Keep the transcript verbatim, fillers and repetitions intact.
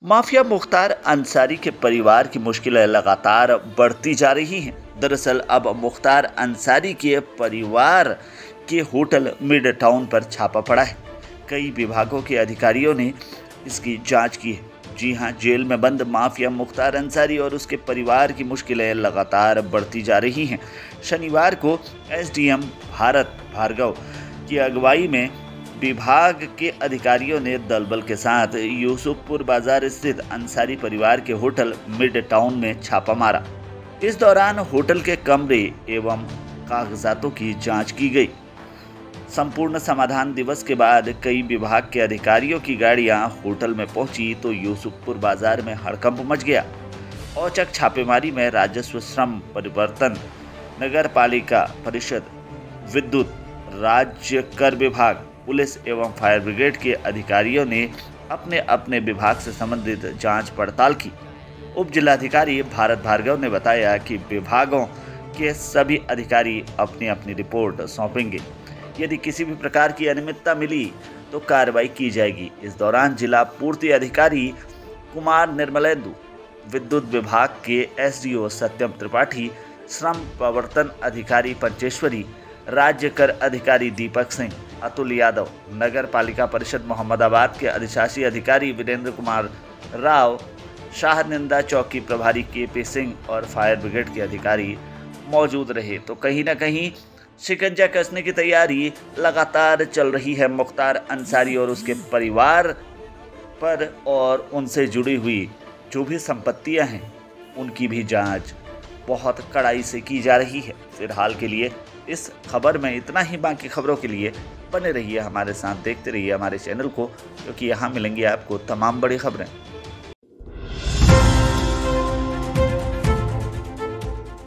Mafia Mukhtar Ansari के परिवार की मुश्किलें लगातार बढ़ती जा रही हैं। दरअसल अब मुख्तार अंसारी के परिवार के होटल मिड टाउन पर छापा पड़ा है। कई विभागों के अधिकारियों ने इसकी जांच की है। जी हां, जेल में बंद माफिया मुख्तार अंसारी और उसके परिवार की मुश्किलें लगातार बढ़ती जा रही हैं। शनिवार को एसडीएम भारत भार्गव की अगुवाई में विभाग के अधिकारियों ने दलबल के साथ यूसुफपुर बाजार स्थित अंसारी परिवार के होटल मिड टाउन में छापा मारा। इस दौरान होटल के कमरे एवं कागजातों की जांच की गई। संपूर्ण समाधान दिवस के बाद कई विभाग के अधिकारियों की गाड़ियां होटल में पहुंची तो यूसुफपुर बाजार में हड़कंप मच गया। औचक छापेमारी में राजस्व, श्रम परिवर्तन, नगर पालिका परिषद, विद्युत, राज्य कर विभाग, पुलिस एवं फायर ब्रिगेड के अधिकारियों ने अपने अपने विभाग से संबंधित जांच पड़ताल की। उप जिलाधिकारी भारत भार्गव ने बताया कि विभागों के सभी अधिकारी अपनी अपनी रिपोर्ट सौंपेंगे। यदि किसी भी प्रकार की अनियमितता मिली तो कार्रवाई की जाएगी। इस दौरान जिला पूर्ति अधिकारी कुमार निर्मलेंदु, विद्युत विभाग के एसडीओ सत्यम त्रिपाठी, श्रम प्रवर्तन अधिकारी पंचेश्वरी, राज्य कर अधिकारी दीपक सिंह, अतुल यादव, नगर पालिका परिषद मोहम्मदाबाद के अधिशासी अधिकारी वीरेंद्र कुमार राव, शाहनिंदा चौकी प्रभारी के पी सिंह और फायर ब्रिगेड के अधिकारी मौजूद रहे। तो कहीं ना कहीं शिकंजा कसने की तैयारी लगातार चल रही है मुख्तार अंसारी और उसके परिवार पर, और उनसे जुड़ी हुई जो भी संपत्तियां हैं उनकी भी जांच बहुत कड़ाई से की जा रही है। फिलहाल के लिए इस खबर में इतना ही। बाकी खबरों के लिए बने रहिए हमारे साथ, देखते रहिए हमारे चैनल को, क्योंकि यहाँ मिलेंगी आपको तमाम बड़ी खबरें।